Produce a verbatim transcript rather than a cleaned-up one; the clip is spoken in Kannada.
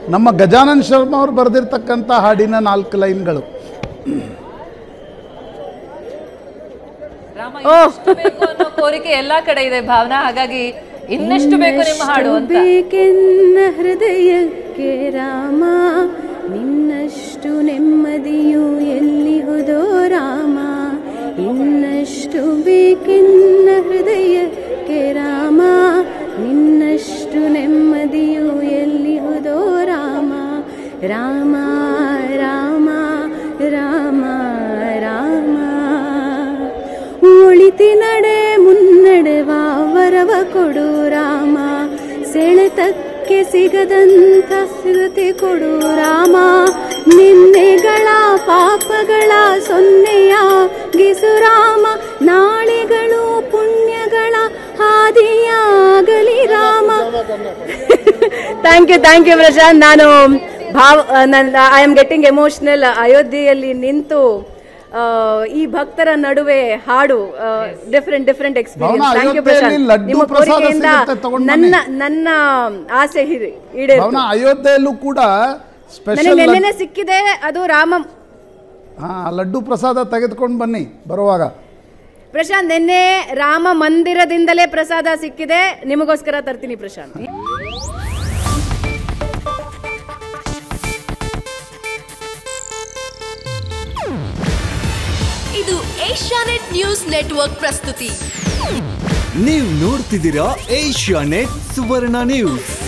ನಮ್ಮ ಗಜಾನನ್ ಶರ್ಮಾ ಅವರು ಬರೆದಿರ್ತಕ್ಕಂಥ ಹಾಡಿನ ನಾಲ್ಕು ಲೈನ್ಗಳು. ಕೋರಿಕೆ ಎಲ್ಲಾ ಕಡೆ ಇದೆ ಭಾವನಾ, ಹಾಗಾಗಿ ಇನ್ನೆಷ್ಟು ಬೇಕು ನಿಮ್ಮ ಹಾಡು ಅಂತ. ಬೇಕೆನ್ನ ಹೃದಯಕ್ಕೆ ರಾಮ, ನಿನ್ನಷ್ಟು ನೆಮ್ಮದಿಯು ಎಲ್ಲಿಹುದೋ ರಾಮ. ಇನ್ನಷ್ಟು ಬೇಕೆನ್ನ ಹೃದಯಕ್ಕೆ ರಾಮ, ನಿನ್ನಷ್ಟು ನೆಮ್ಮದಿಯು ಎಲ್ಲಿಹುದೋ ರಾಮ. ರಾಮ ರಾಮ ರಾಮ ರಾಮ, ಒಳಿತಿ ನಡೆ ಮುನ್ನಡೆವ ವರವ ಕೊಡು ರಾಮ. ಸೆಳೆತಕ್ಕೆ ಸಿಗದಂಥ ಸಿಗತಿ ಕೊಡು ರಾಮ. ನಿನ್ನೆಗಳ ಪಾಪಗಳ ಸೊನ್ನೆಯಾಗಿಸು ರಾಮ. ನಾಳೆಗಳು ಪುಣ್ಯಗಳ ಹಾದಿಯಾಗಲಿ Rama. Thank you thank you Prashant. ನಾನು ಭಾವ ನನ್ನ ಐ ಆಮ್ ಗೆಟಿಂಗ್ ಎಮೋಷನಲ್. ಅಯೋಧ್ಯೆಯಲ್ಲಿ ನಿಂತು ಈ ಭಕ್ತರ ನಡುವೆ ಹಾಡು different different experience. Thank you Prashant, ನಿಮ್ಮ ಕೋರಿಕೆಯಿಂದ ನನ್ನ ನನ್ನ ಆಸೆ ಈಡೇರಿತು. ಅಯೋಧ್ಯೆಯಲ್ಲೂ ಕೂಡ ಸ್ಪೆಷಲ್ ನೆನ್ನೆ ಸಿಕ್ಕಿದೆ ಅದು ರಾಮ. ಹಾ, ಲಡ್ಡು ಪ್ರಸಾದ ತೆಗೆದುಕೊಂಡು ಬನ್ನಿ ಬರುವಾಗ. ಪ್ರಶಾಂತ್, ನಿನ್ನೆ ರಾಮ ಮಂದಿರದಿಂದಲೇ ಪ್ರಸಾದ ಸಿಕ್ಕಿದೆ, ನಿಮಗೋಸ್ಕರ ತರ್ತೀನಿ ಪ್ರಶಾಂತ್. ಇದು ಏಷ್ಯಾನೆಟ್ ನ್ಯೂಸ್ ನೆಟ್ವರ್ಕ್ ಪ್ರಸ್ತುತಿ. ನೀವು ನೋಡ್ತಿದ್ದೀರಾ ಏಷ್ಯಾನೆಟ್ ಸುವರ್ಣ ನ್ಯೂಸ್.